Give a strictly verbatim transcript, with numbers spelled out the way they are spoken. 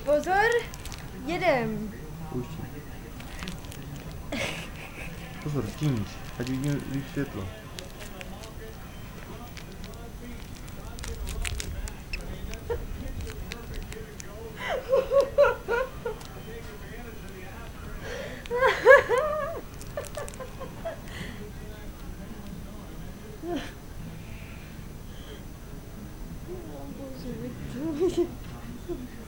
Pozor, jedem. Pouští. Pozor, stíníš, ať vidím líp světlo. Bože,